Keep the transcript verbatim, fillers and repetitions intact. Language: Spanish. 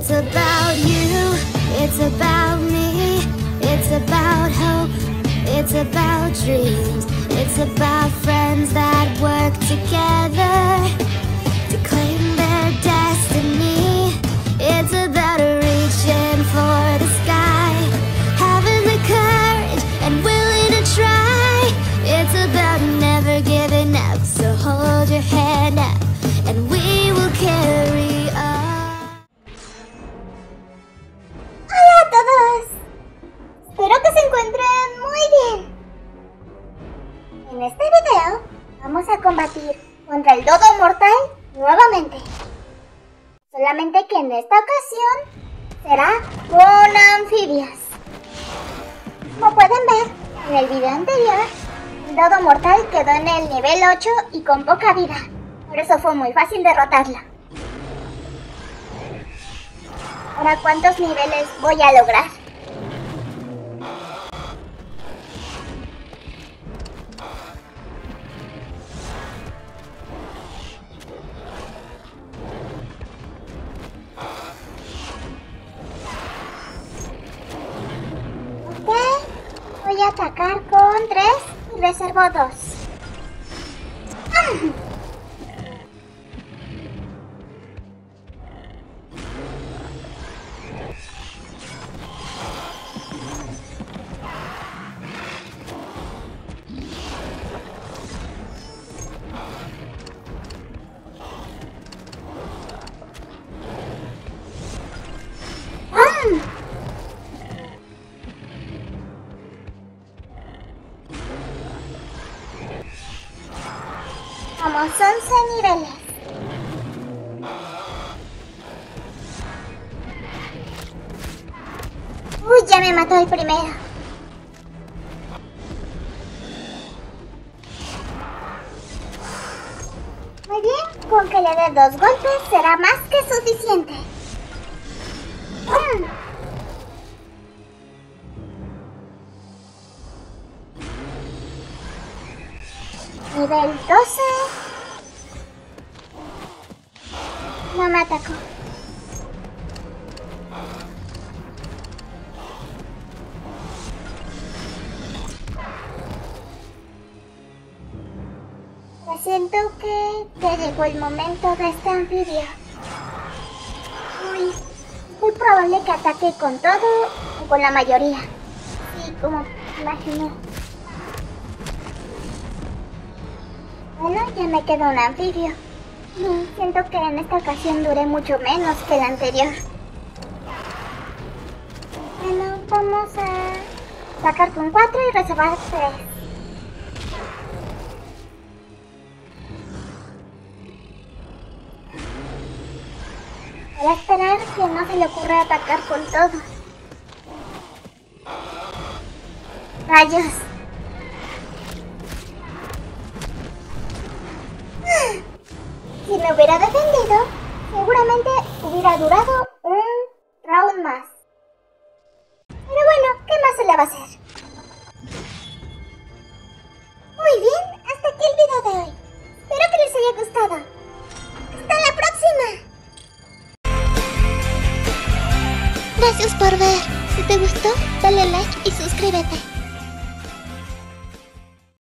It's about you, it's about me, it's about hope, it's about dreams, it's about friends that work together to claim their destiny. It's about reaching for the sky, having the courage and willing to try. It's about never giving up, so hold your hand up and we will carry on. Hola a todos, espero que se encuentren muy bien. En este video vamos a combatir contra el Dodo Mortal nuevamente. Solamente que en esta ocasión será con anfibias. Como pueden ver en el video anterior, el Dodo Mortal quedó en el nivel ocho y con poca vida. Por eso fue muy fácil derrotarla. Ahora, ¿cuántos niveles voy a lograr? Ok, voy a atacar con tres y reservo dos. ¡Ah! Vamos, once niveles. Uy, ya me mató el primero. Muy bien, con que le dé dos golpes será más que suficiente. ¡Bum! Nivel doce. No me atacó. Pero siento que ya llegó el momento de este anfibio. Uy, es muy probable que ataque con todo o con la mayoría. Sí, como imaginé. Bueno, ya me queda un anfibio. Siento que en esta ocasión duré mucho menos que el anterior. Bueno, vamos a sacar con cuatro y reservar tres. Voy a esperar que no se le ocurra atacar con todo. ¡Rayos! Si me hubiera defendido, seguramente hubiera durado un round más. Pero bueno, ¿qué más se le va a hacer? Muy bien, hasta aquí el video de hoy. Espero que les haya gustado. ¡Hasta la próxima! Gracias por ver. Si te gustó, dale like y suscríbete.